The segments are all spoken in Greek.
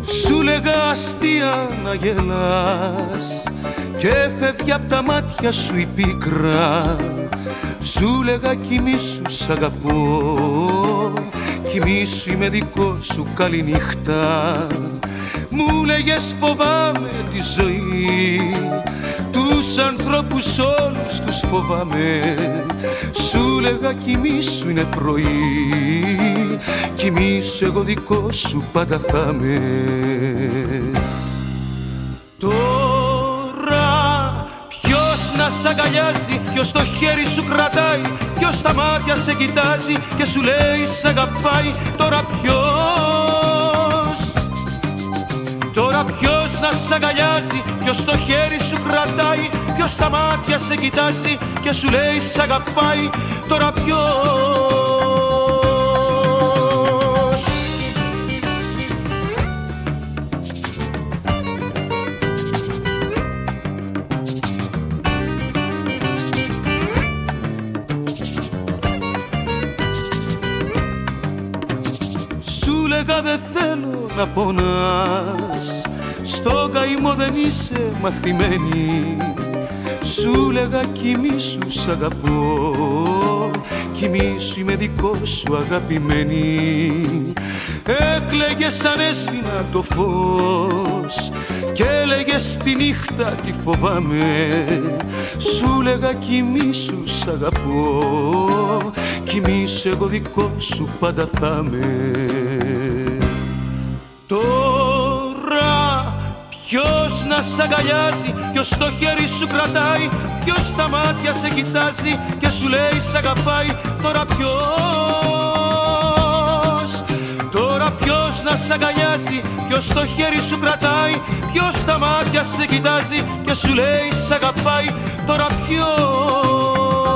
Σου λέγα αστεία να γελάς και φεύγει απ' τα μάτια σου η πίκρα. Σου λέγα κοιμήσου σ' αγαπώ, κοιμήσου είμαι δικό σου, καληνύχτα. Μου λέγες φοβάμαι τη ζωή, τους ανθρώπους όλους τους φοβάμαι. Σου λέγα κοιμήσου είναι πρωί, κοιμήσου εγώ δικό σου πάντα θα είμαι. Τώρα ποιος να σ' αγκαλιάζει, ποιος το χέρι σου κρατάει, ποιος στα μάτια σε κοιτάζει και σου λέει σ' αγαπάει. Τώρα ποιος να σ' αγκαλιάζει, ποιος το χέρι σου κρατάει, ποιος στα μάτια σε κοιτάζει και σου λέει σ' αγαπάει. Τώρα ποιος? Σου λέγα δεν θέλω να πονάς, στο καημό δεν είσαι μαθημένη. Σου λέγα κοιμήσου σ' αγαπώ, κοιμήσου είμαι δικό σου αγαπημένη. Έκλαιγες σαν έσβηνα το φως και έλεγες τη νύχτα τι φοβάμαι. Σου λέγα κοιμήσου σ' αγαπώ, κοιμήσου εγώ δικό σου πάντα θα είμαι. Τώρα ποιος να σ' αγκαλιάζει, ποιος το χέρι σου κρατάει, ποιος στα μάτια σε κοιτάζει και σου λέει σ' αγαπάει. Τώρα ποιος να σ' αγκαλιάζει, ποιος το χέρι σου κρατάει, ποιος στα μάτια σε κοιτάζει και σου λέει σ' αγαπάει. Τώρα ποιος?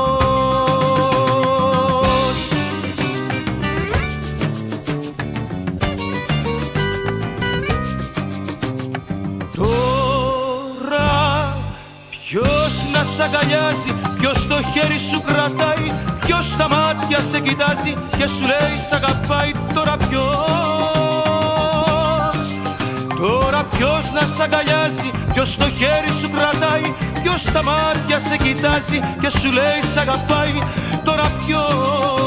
Ποιος να σ' αγκαλιάζει, ποιος το χέρι σου κρατάει, ποιος στα μάτια σε κοιτάζει και σου λέει σ' αγαπάει. Τώρα ποιος να σ' αγκαλιάζει, ποιος το χέρι σου κρατάει, ποιος στα μάτια σε κοιτάζει και σου λέει σ' αγαπάει. Τώρα ποιος?